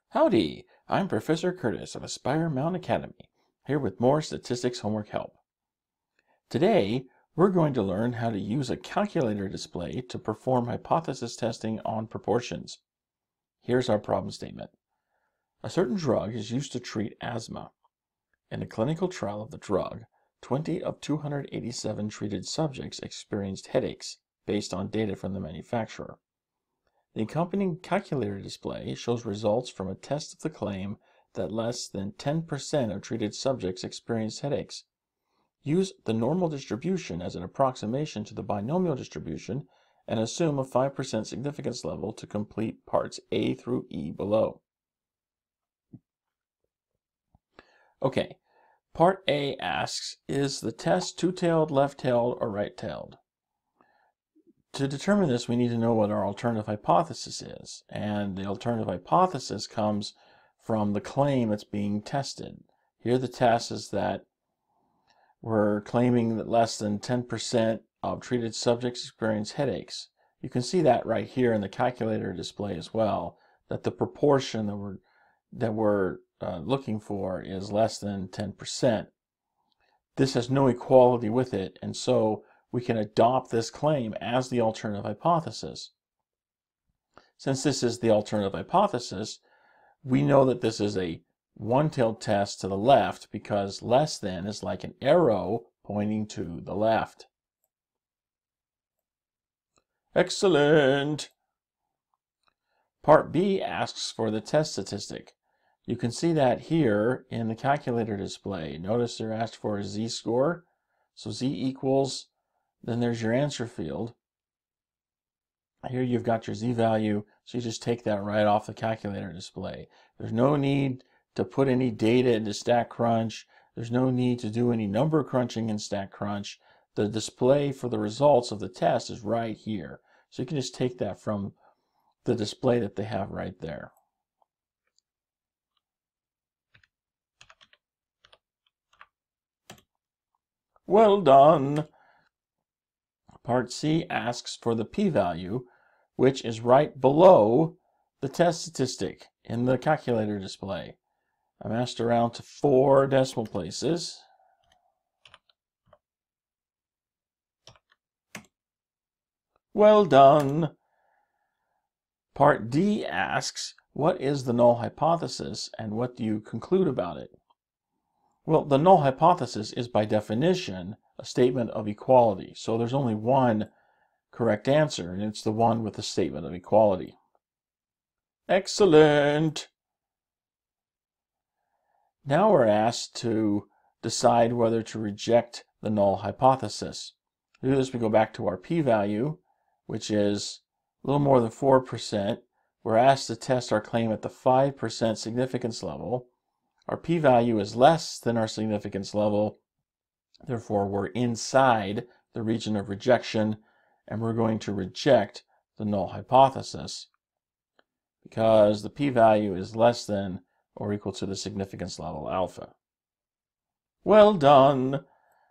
Howdy, I'm Professor Curtis of Aspire Mountain Academy, here with more statistics homework help. Today, we're going to learn how to use a calculator display to perform hypothesis testing on proportions. Here's our problem statement. A certain drug is used to treat asthma. In a clinical trial of the drug, 20 of 287 treated subjects experienced headaches based on data from the manufacturer. The accompanying calculator display shows results from a test of the claim that less than 10% of treated subjects experienced headaches. Use the normal distribution as an approximation to the binomial distribution and assume a 5% significance level to complete parts A through E below. Okay, part A asks, is the test two-tailed, left-tailed, or right-tailed? To determine this, we need to know what our alternative hypothesis is, and the alternative hypothesis comes from the claim that's being tested. Here the test is that we're claiming that less than 10% of treated subjects experience headaches. You can see that right here in the calculator display as well, that the proportion that we're looking for is less than 10%. This has no equality with it, and so we can adopt this claim as the alternative hypothesis. Since this is the alternative hypothesis, we know that this is a one-tailed test to the left because less than is like an arrow pointing to the left. Excellent! Part B asks for the test statistic. You can see that here in the calculator display. Notice they're asked for a z-score. So z equals, then there's your answer field. Here you've got your z-value, so you just take that right off the calculator display. There's no need to put any data into StatCrunch. There's no need to do any number crunching in StatCrunch. The display for the results of the test is right here. So you can just take that from the display that they have right there. Well done! Part C asks for the p-value, which is right below the test statistic in the calculator display. I messed around to 4 decimal places. Well done! Part D asks, what is the null hypothesis and what do you conclude about it? Well, the null hypothesis is by definition a statement of equality. So there's only one correct answer, and it's the one with the statement of equality. Excellent! Now we're asked to decide whether to reject the null hypothesis. To do this, we go back to our p-value, which is a little more than 4%. We're asked to test our claim at the 5% significance level. Our p-value is less than our significance level. Therefore, we're inside the region of rejection, and we're going to reject the null hypothesis because the p-value is less than or equal to the significance level alpha. Well done!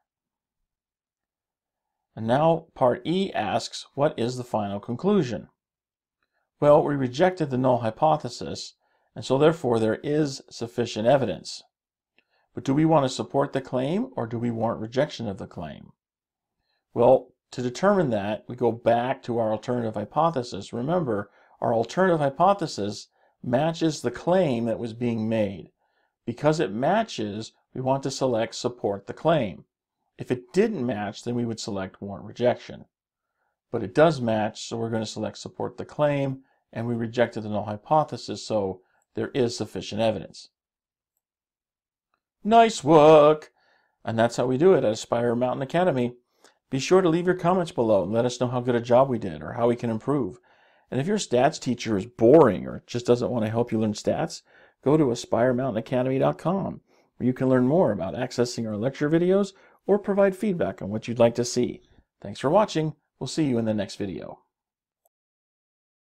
And now part E asks, what is the final conclusion? Well, we rejected the null hypothesis, and so therefore there is sufficient evidence. But do we want to support the claim or do we want rejection of the claim? Well, to determine that, we go back to our alternative hypothesis. Remember, our alternative hypothesis matches the claim that was being made. Because it matches, we want to select support the claim. If it didn't match, then we would select warrant rejection. But it does match, so we're going to select support the claim, and we rejected the null hypothesis, so there is sufficient evidence. Nice work! And that's how we do it at Aspire Mountain Academy. Be sure to leave your comments below and let us know how good a job we did or how we can improve. And if your stats teacher is boring or just doesn't want to help you learn stats, go to AspireMountainAcademy.com where you can learn more about accessing our lecture videos or provide feedback on what you'd like to see. Thanks for watching. We'll see you in the next video.